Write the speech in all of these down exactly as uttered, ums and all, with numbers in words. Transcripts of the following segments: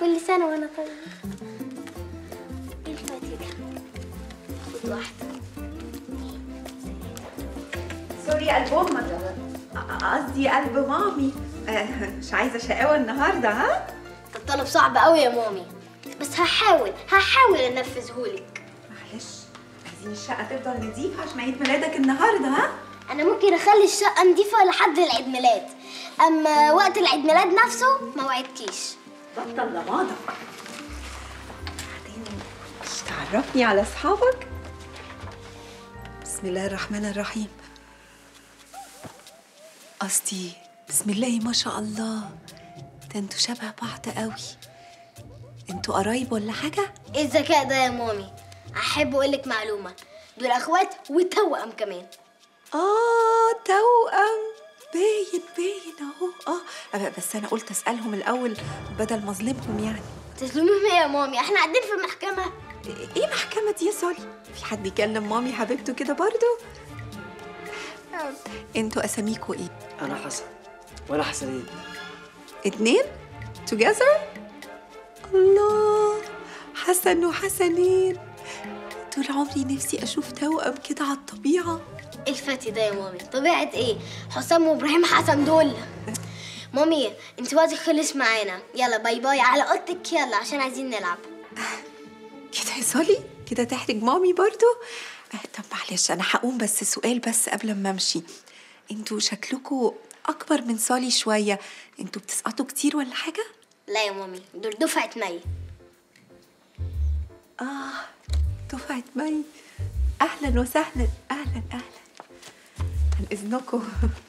كل سنة وأنا طيب. إيه الفاتي ده؟ خد واحدة. سوري قلب امك، قصدي قلب مامي. آه مش عايزه شقاوه النهارده. ها الطلب صعب قوي يا مامي، بس هحاول هحاول انفذهولك. معلش، عايزين الشقه تفضل نظيفه عشان عيد ميلادك النهارده. ها انا ممكن اخلي الشقه نظيفه لحد العيد ميلاد، اما وقت العيد ميلاد نفسه ما وعدكيش. بطل لماضه. بعدين مش تعرفني على اصحابك؟ بسم الله الرحمن الرحيم. قصدي بسم الله ما شاء الله، ده انتوا شبه بعض قوي. انتوا قرايب ولا حاجه؟ ايه الذكاء ده يا مامي؟ احب اقولك معلومه، دول اخوات وتوأم كمان. اه توأم، باين باين اهو. اه بس انا قلت اسالهم الاول بدل ما اظلمهم. يعني تظلميهم ايه يا مامي؟ احنا قاعدين في المحكمه. ايه محكمه دي يا سولي؟ في حد يكلم مامي حبيبته كده برضو؟ انتوا اساميكوا ايه؟ انا حسن وانا حسنين. اتنين together؟ الله، حسن وحسنين. طول عمري نفسي اشوف توأم كده على الطبيعه. ايه الفتي ده يا مامي؟ طبيعه ايه؟ حسام وابراهيم حسن دول. مامي انت وقتك خلص معانا، يلا باي باي على اوضتك، يلا عشان عايزين نلعب. كده يا سولي؟ كده تحرج مامي برضو؟ طب معلش انا هقوم، بس سؤال بس قبل ما امشي. انتوا شكلكوا اكبر من سولي شويه، انتوا بتسقطوا كتير ولا حاجه؟ لا يا مامي، دول دفعه مي. اه دفعه مي. اهلا وسهلا. اهلا اهلا، عن اذنكم.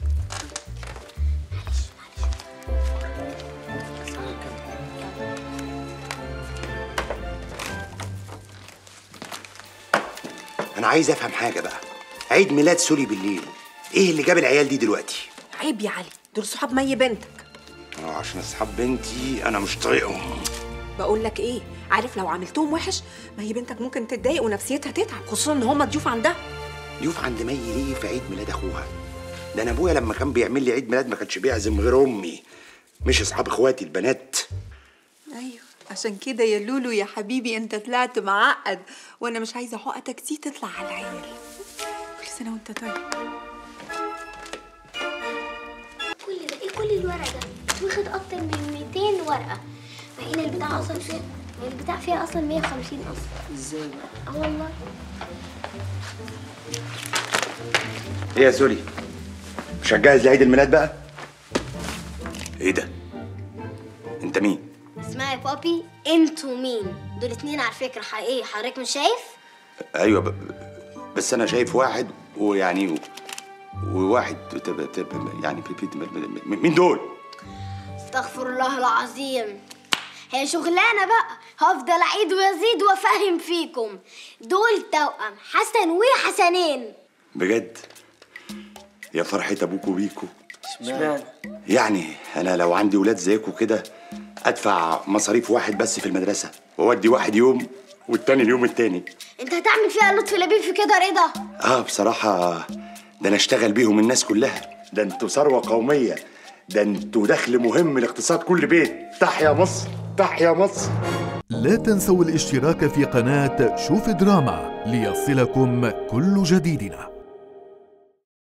أنا عايز أفهم حاجة بقى. عيد ميلاد سولي بالليل، إيه اللي جاب العيال دي دلوقتي؟ عيب يا علي، دول صحاب مي بنتك. اه عشان أصحاب بنتي أنا مش طايقهم. بقول لك إيه، عارف لو عملتهم وحش مي بنتك ممكن تتضايق ونفسيتها تتعب، خصوصا إن هما ضيوف عندها. ضيوف عند مي ليه في عيد ميلاد أخوها؟ ده أنا أبويا لما كان بيعمل لي عيد ميلاد ما كانش بيعزم غير أمي، مش أصحاب إخواتي البنات. أيوه عشان كده يا لولو يا حبيبي انت طلعت معقد، وانا مش عايزه حقتك دي تطلع على العيال. كل سنه وانت طيب. كل ده ايه؟ كل الورق ده واخد اكتر من مئتين ورقه، مع ان البتاع اصلا فيها البتاع فيها اصلا مية وخمسين اصلا. ازاي بقى؟ اه والله. إيه يا سولي؟ مش هتجهز لعيد الميلاد بقى؟ إيه ده؟ أنت مين؟ اسمعي يا بابي، انتوا مين؟ دول اتنين على فكره حقيقي، حضرتك مش شايف؟ ايوه ب... بس انا شايف واحد ويعني و... وواحد تب... تب... يعني مين دول؟ استغفر الله العظيم، هي شغلانه بقى، هفضل اعيد وازيد وافهم فيكم. دول توأم حسن وحسنين. بجد؟ يا فرحة ابوكوا بيكوا. اشمعنى؟ يعني انا لو عندي ولاد زيكوا كده ادفع مصاريف واحد بس في المدرسه، واودي واحد يوم والتاني اليوم التاني. انت هتعمل فيها لطفي لبيب في كده رضا؟ اه بصراحه ده انا اشتغل بيهم الناس كلها، ده انتوا ثروه قوميه، ده انتوا دخل مهم لاقتصاد كل بيت. تحيا مصر، تحيا مصر. لا تنسوا الاشتراك في قناة شوف دراما ليصلكم كل جديدنا.